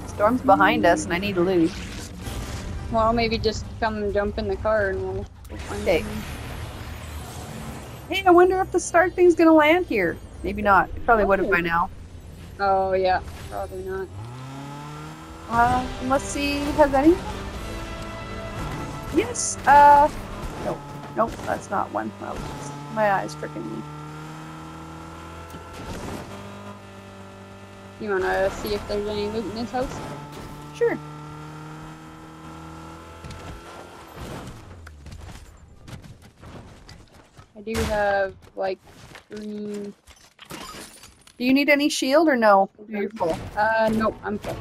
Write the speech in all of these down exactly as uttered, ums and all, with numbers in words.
Storm's behind us, and I need loot. Well, maybe just come and jump in the car and we'll, we'll find Okay. something. Hey, I wonder if the Stark thing's gonna land here. Maybe not. It probably would have Oh. by now. Oh, yeah. Probably not. Uh, let's see. Has anyone? Yes. Uh, nope. Nope, that's not one. Well, my eyes tricking me. You wanna see if there's any loot in this house? Sure. I do have, like, green... Do you need any shield or no? You're full. Uh, nope, I'm full.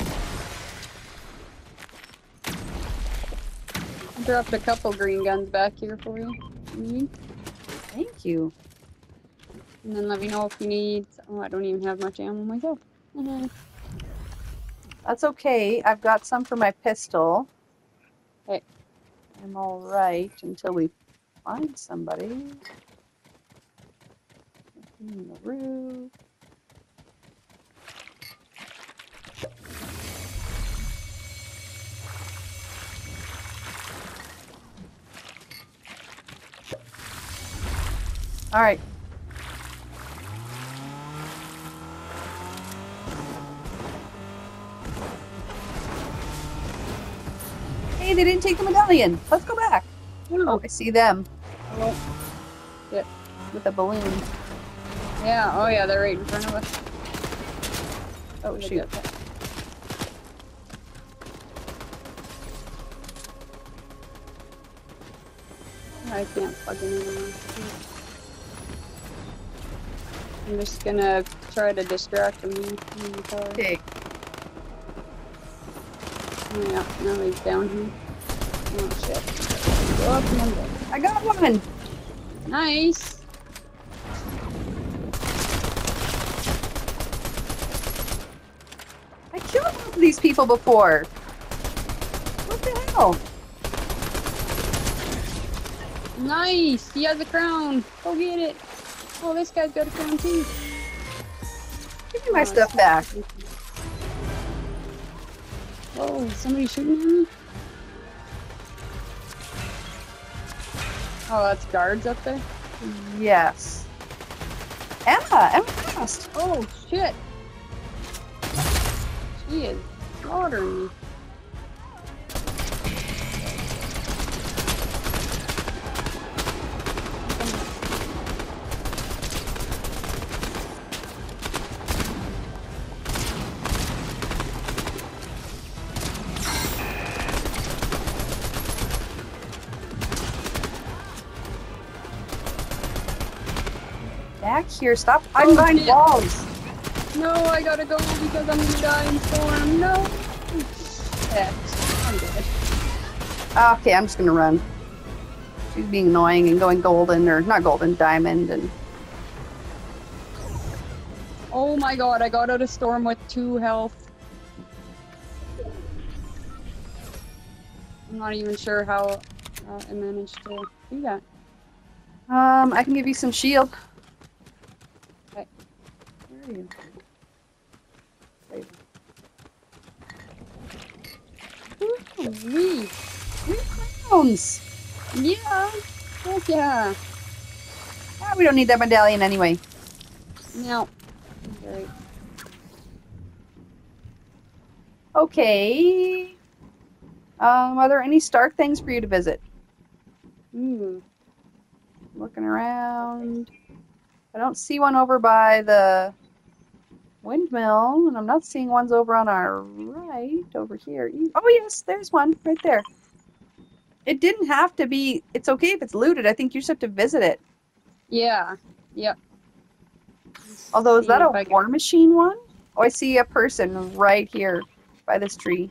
I dropped a couple green guns back here for you. you Thank you. and then let me know if you need... Oh, I don't even have much ammo myself. Mm-hmm. That's okay. I've got some for my pistol. Hey. I'm all right until we find somebody. In the roof. All right. Hey, they didn't take the medallion. Let's go back. Oh, I see them. Oh. Yeah. With a balloon. Yeah, oh yeah, they're right in front of us. Oh, Look shoot. at that. I can't plug in anymore. I'm just gonna try to distract him in the car. Okay. Oh yeah, now he's down here. Oh shit. Go up and then go. I got one. Nice! I killed both of these people before. What the hell? Nice! He has a crown! Go get it! Oh, this guy's got a crown too. Give me my Oh, stuff back. Oh, somebody shooting at me? Oh, that's guards up there? Yes. Emma! Emma passed. Oh, shit! She is slaughtering me. Back here. Stop hiding behind shit. walls. No, I gotta go because I'm gonna die in storm. No! Shit. I'm dead. Okay, I'm just gonna run. She's being annoying and going golden, or not golden, diamond, and Oh my god, I got out of storm with two health. I'm not even sure how uh, I managed to do that. um, I can give you some shield. Okay. Where are you? Ooh-wee. Three crowns. Yeah. Heck yeah. Ah, we don't need that medallion anyway. No. Right. Okay. Um, are there any Stark things for you to visit? Hmm. Looking around. I don't see one over by the windmill, and I'm not seeing ones over on our right, over here. Oh yes, there's one right there. It didn't have to be, it's okay if it's looted. I think you just have to visit it. Yeah. Yep. Although, is See that if a I can- war machine one? Oh, I see a person right here by this tree.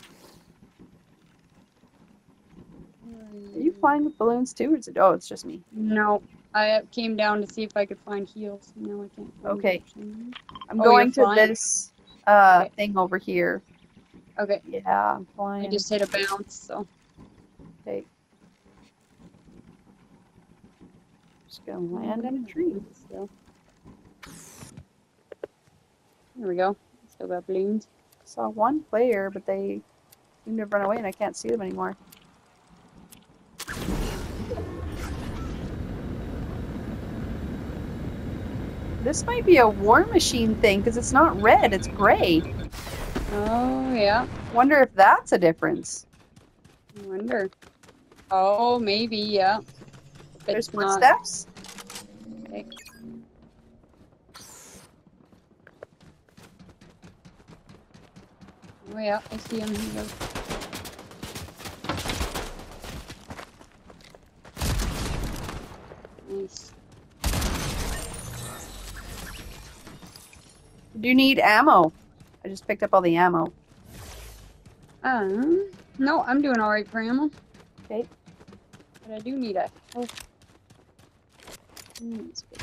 Are you flying with balloons too, or is it? Oh, it's just me. No. I came down to see if I could find heals. No, I can't. find Okay. them. I'm Oh, going you're to flying? this uh, Okay. thing over here. Okay. Yeah, I'm flying. I just hit a bounce, so. Okay. Just gonna land in a tree. So. There we go. Still got balloons. Saw one player, but they seem to have run away and I can't see them anymore. This might be a War Machine thing because it's not red, it's gray. Oh, yeah. Wonder if that's a difference. I wonder. Oh, maybe, yeah. If There's it's not. footsteps. Okay. Oh, yeah, I see him. He goes. Nice. Do you need ammo? I just picked up all the ammo. Um, no, I'm doing alright for ammo. Okay. But I do need a. Oh. Mm, that's good.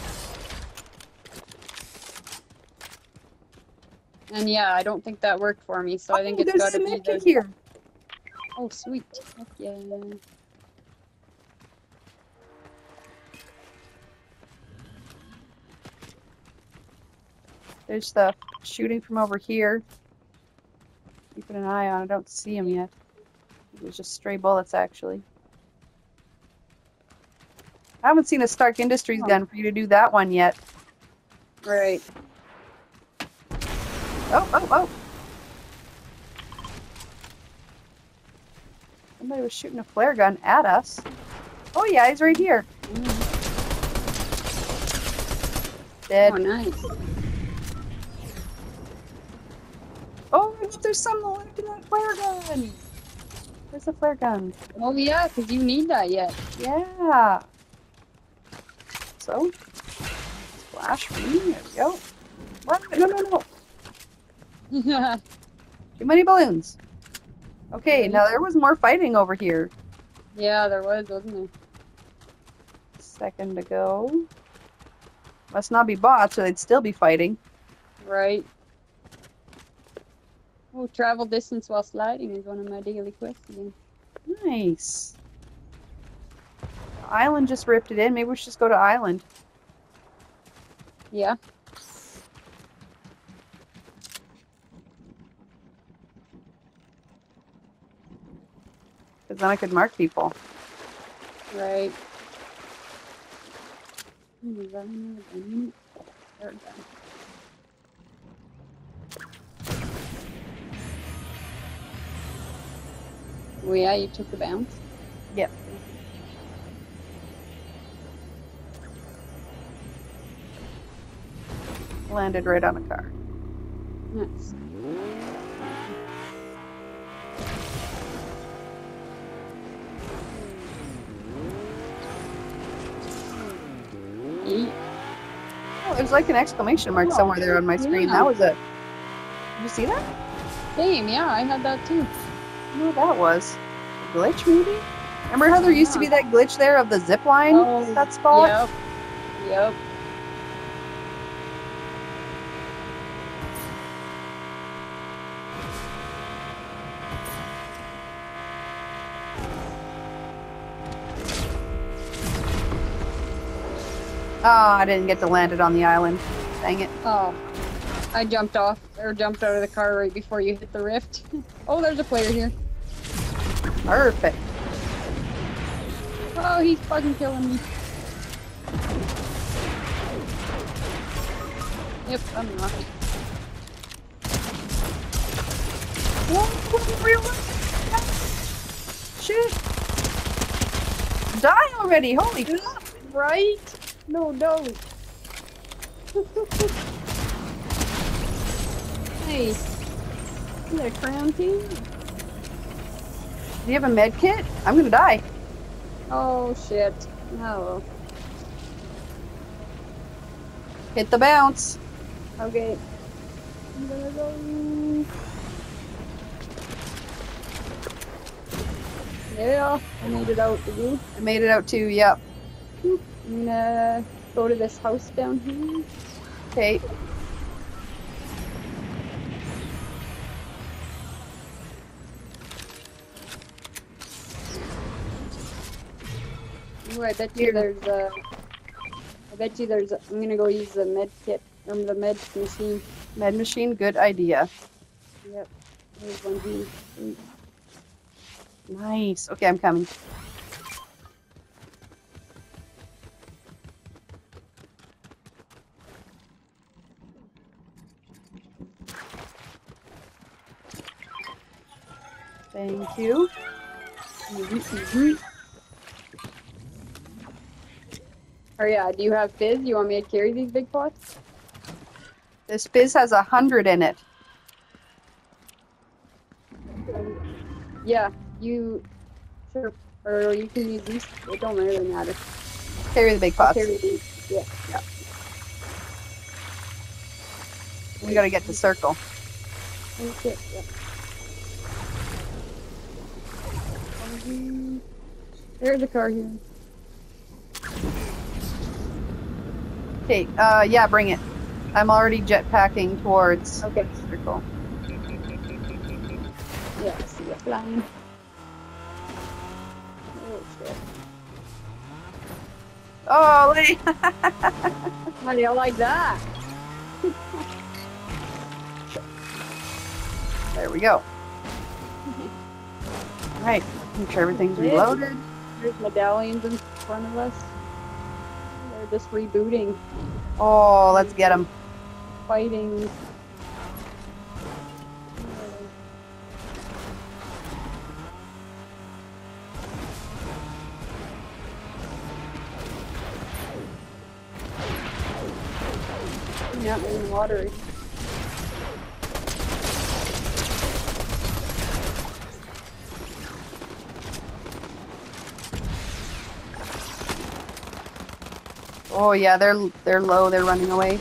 And yeah, I don't think that worked for me, so I think Oh, it's there's got to a be medkit the. here. Oh, sweet. Heck yeah. There's stuff shooting from over here. Keeping an eye on. I don't see him yet. It was just stray bullets, actually. I haven't seen a Stark Industries Oh. gun for you to do that one yet. Right. Oh, oh, oh! Somebody was shooting a flare gun at us. Oh yeah, he's right here. Mm. Dead. Oh, nice. Oh, look, there's some left in that flare gun. Where's the flare gun? Oh, yeah, because you need that yet. Yeah. So, splash me. There we go. Run. No, no, no. Yeah. Too many balloons. Okay, Right. now there was more fighting over here. Yeah, there was, wasn't there? Second to go. Must not be bots, or they'd still be fighting. Right. Oh, travel distance while sliding is one of my daily quests again. Nice. Island just ripped it in. Maybe we should just go to Island. Yeah. Because then I could mark people. Right. Hmm, is that another gun? Third gun. Oh yeah, you took the bounce? Yep. Landed right on a car. Nice. Yeet. Oh, there's like an exclamation mark Oh, somewhere there on my screen. yeah. That was a... Did you see that? Same, yeah, I had that too. I don't know what that was. A glitch, maybe? Remember how there used to be that glitch there of the zip line? Oh, that spot? Yep. Yep. Oh, I didn't get to land it on the island. Dang it. Oh. I jumped off, or jumped out of the car right before you hit the rift. Oh, there's a player here. Perfect. Oh, he's fucking killing me. Yep, I'm not. Whoa, whoa, real Shit. Die already, holy fuck. Right? No, no. Hey. Is that a crown team? Do you have a med kit? I'm gonna die. Oh, shit. No. Hit the bounce. Okay. I'm gonna go. Yeah, I made it out, did you? I made it out too, yep. I'm gonna go to this house down here. Okay. Ooh, I bet you there's a. I bet you there's. A, I'm gonna go use the med kit or the med machine. Med machine, good idea. Yep. There's one here. Nice. Okay, I'm coming. Thank you. Oh yeah, do you have fizz? You want me to carry these big pots? This fizz has a hundred in it. Um, yeah, you sure, or you can use these. It don't really matter. Carry the big I'll pots. carry these. Yeah. Yeah. We gotta get to circle. Okay. Yeah. Um, There's a car here. Okay, uh, yeah, bring it. I'm already jetpacking towards Okay. circle. Yeah, I see it flying. Oh shit. Oh, wait. How do you like that? There we go. All right, make sure everything's reloaded. There's medallions in front of us. They're just rebooting, Oh, let's get them. fighting. Yeah, in the water. Oh yeah, they're they're low. They're running away.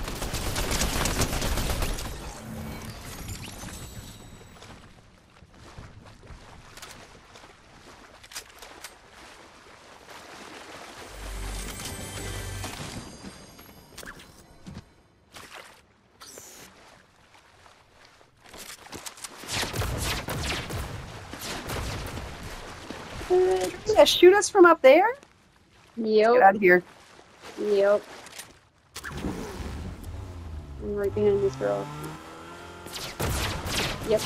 Yeah, shoot us from up there. Yep. Get out of here. Yep. I'm right behind this girl. Yep.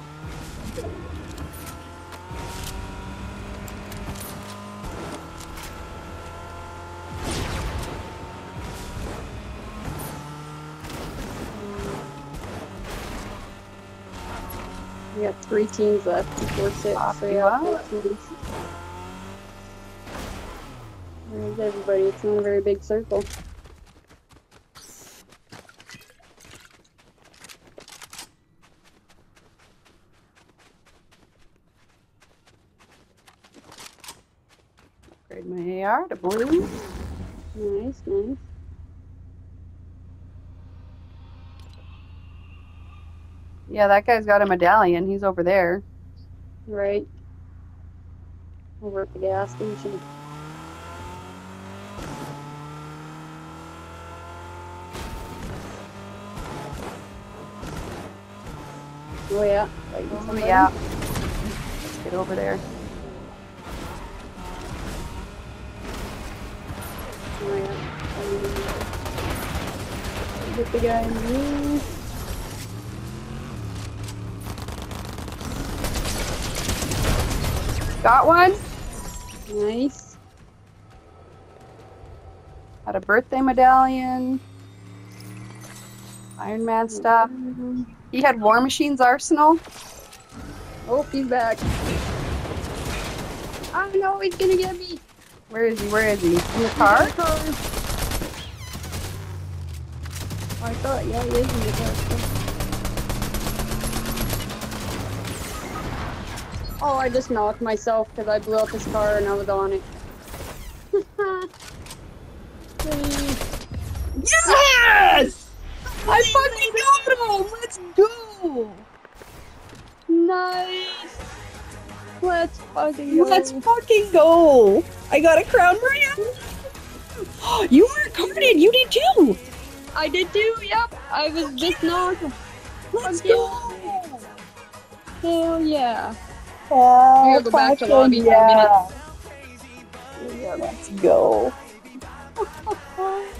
We got three teams left before six, so yeah, four teams. Where's everybody? It's not a very big circle. Upgrade my A R to blue. Nice, nice. Yeah, that guy's got a medallion. He's over there. Right. Over at the gas station. Oh yeah. Fighting Oh somebody. yeah. Let's get over there. Oh yeah. Um, Get the guy in blue. Got one. Nice. Had a birthday medallion. Iron Man stuff. He had War Machine's arsenal. Oh, he's back. Oh no, he's gonna get me. Where is he? Where is he? In the car? In the car. I thought, yeah, he is in the car. Oh, I just knocked myself because I blew up his car and I was on it. Yes! I fucking got him! Let's go! Nice! Let's fucking go. Let's fucking go! I got a crown brand. You were carded. You did too. I did too, yep. I was just knocked. Let's Fucking- go. Hell yeah. Oh, We'll go back to lobby for a yeah. Yeah, let's go.